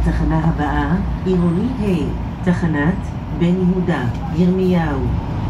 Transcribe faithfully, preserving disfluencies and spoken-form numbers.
התחנה הבאה, עירוני ה', תחנת בן יהודה, ירמיהו.